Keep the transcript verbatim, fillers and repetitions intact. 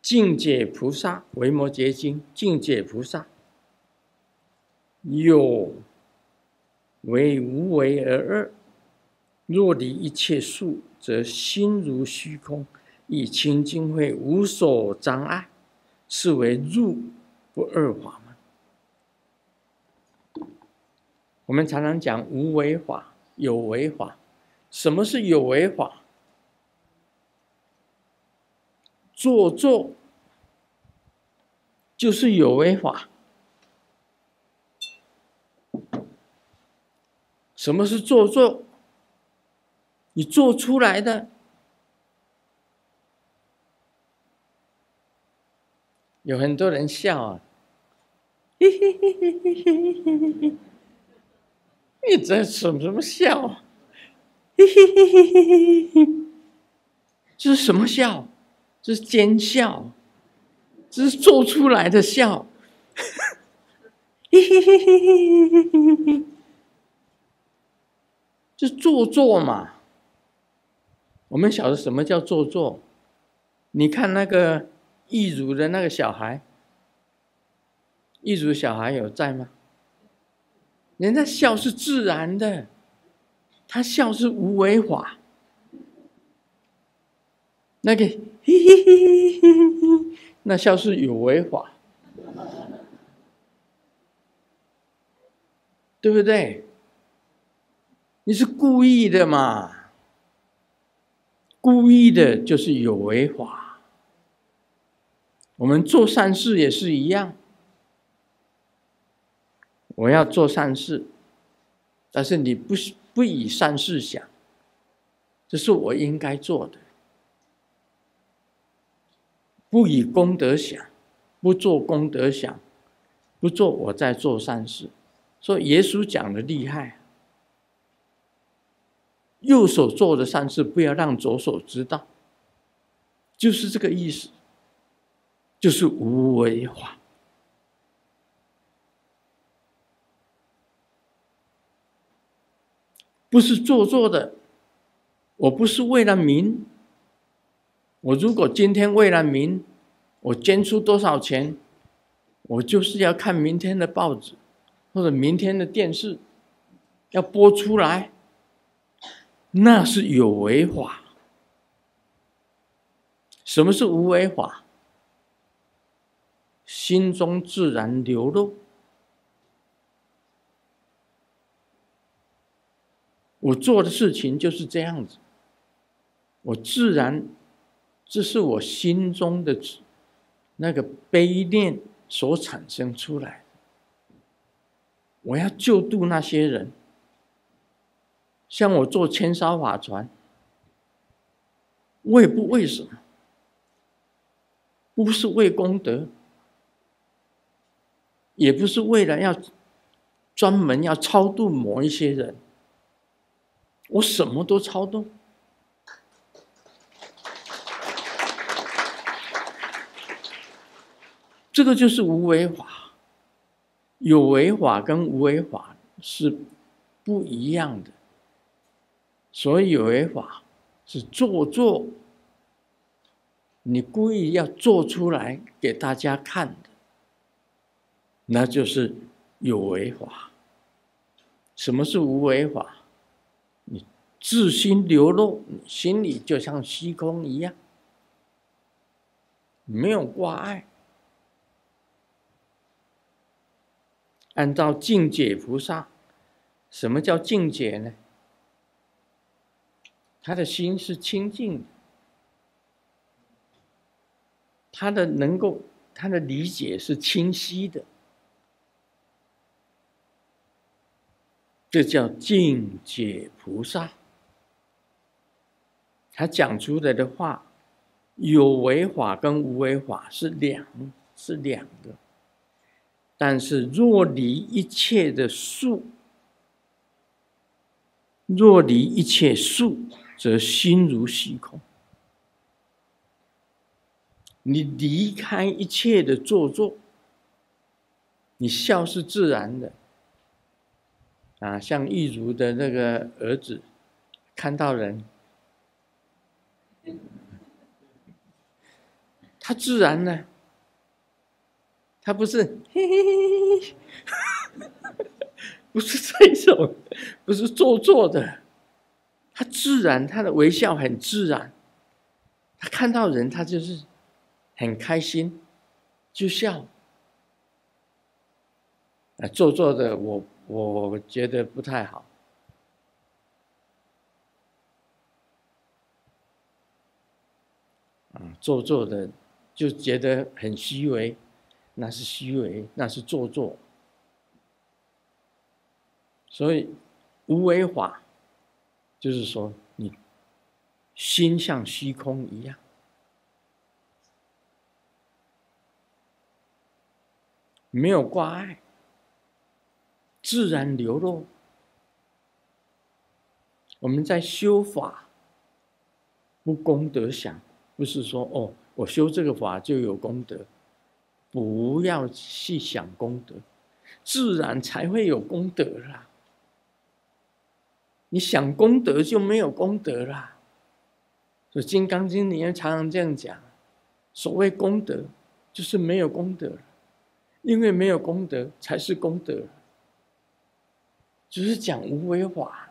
净解菩萨，维摩诘经，净解菩萨有为无为而二，若离一切数，则心如虚空，以清净慧，无所障碍，是为入不二法门。我们常常讲无为法、有为法。什么是有为法？做作就是有为法。什么是做作？你做出来的。有很多人笑啊，嘿嘿嘿嘿嘿嘿嘿嘿，你这什么什么笑啊？嘿嘿嘿嘿嘿嘿嘿，这是什么笑？这是奸笑，这是做出来的笑。嘿嘿嘿嘿嘿嘿嘿嘿，这做作嘛。我们晓得什么叫做作？你看那个易儒的那个小孩，易儒小孩有在吗？人家笑是自然的，他笑是无为法。那个嘿嘿嘿嘿嘿，那笑是有为法，对不对？你是故意的嘛？故意的就是有为法。我们做善事也是一样，我要做善事，但是你不不以善事想，这是我应该做的。不以功德想，不做功德想，不做我在做善事。所以耶稣讲的厉害，右手做的善事不要让左手知道，就是这个意思，就是无为法。不是做作的，我不是为了名。我如果今天为了名，我捐出多少钱，我就是要看明天的报纸或者明天的电视要播出来，那是有为法。什么是无为法？心中自然流露。我做的事情就是这样子，我自然，这是我心中的那个悲念所产生出来的。我要救度那些人，像我做千烧法船，我也不为什么，不是为功德，也不是为了要专门要超度某一些人，我什么都超度。这个就是无为法。有为法跟无为法是不一样的。所以有为法是做作，你故意要做出来给大家看的，那就是有为法。什么是无为法？你自心流露，你心里就像虚空一样，没有挂碍。按照净解菩萨，什么叫净解呢？他的心是清净的，他的能够，他的理解是清晰的，这叫净解菩萨。他讲出来的话，有为法跟无为法是两是两个。但是若离一切的数，若离一切数，则心如虚空。你离开一切的做作，你笑是自然的。啊，像易儒的那个儿子，看到人， 它自然呢，它不是嘿嘿嘿嘿，不是这种，不是做作的，它自然，它的微笑很自然，他看到人，他就是很开心，就笑。啊，做作的我我觉得不太好。啊，做作的就觉得很虚伪，那是虚伪，那是做作。所以无为法，就是说你心像虚空一样，没有挂碍，自然流露。我们在修法，不功德想，不是说哦，我修这个法就有功德，不要去想功德，自然才会有功德啦。你想功德就没有功德啦。所以《金刚经》里面常常这样讲，所谓功德，就是没有功德，因为没有功德才是功德。只是讲无为法。